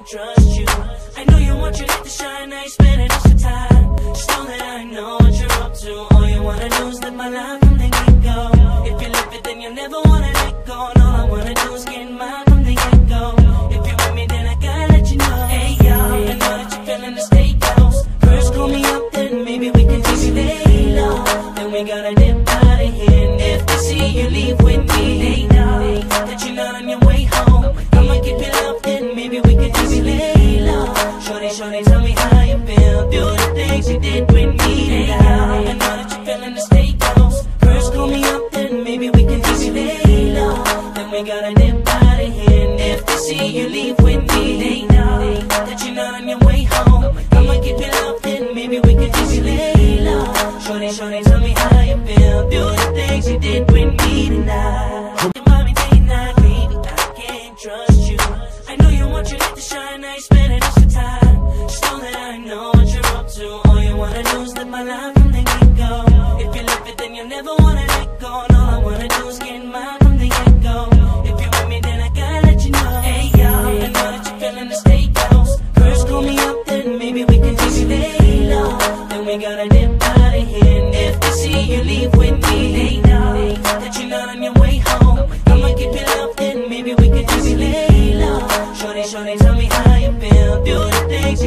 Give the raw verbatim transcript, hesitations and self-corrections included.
trust you. I know you want your light to shine, I ain't spending extra time. Just know that I know what you're up to. All you wanna do is live my life from the get-go. If you live it, then you'll never wanna let go. And all I wanna do is get mine from the get-go. If you're with me, then I gotta let you know. Hey, yo, I know that you're feeling the steakhouse. First call me up, then maybe we can just lay low. Then we gotta dip out of here. And if they see you leave with me, they know that you're not on your way home. I'ma keep it up, then maybe we can just lay low. Shorty, shorty, tell me how you feel. Do the things you did with me. Hey, I know that you're feeling the steakhouse. First call me up, then maybe we can just lay low. Then we gotta dip out of here. And if they see you leave with me, they know that you're not on your way home. I'ma keep it up, then maybe we can just lay low. Shorty, shorty, tell me how you feel. Do the things you did with me tonight. Your mommy day and night, baby, I can't trust you. I know you want your light to shine, I ain't spending extra time. Just know that I know what you're up to. All you wanna do is live my life from the get-go. If you live it, then you'll never wanna let go. And all I wanna do is get mine from the get-go. If you're with me, then I gotta let you know. Hey, yo, I know that you're feeling the steakhouse. First call me up, then maybe we can just lay low. Then we gotta dip out of here. And if they see you leave with me, they know that you're not on your way home. I'ma keep it up, then maybe we can just lay low. Shorty, shorty, tell me how you feel. Do the things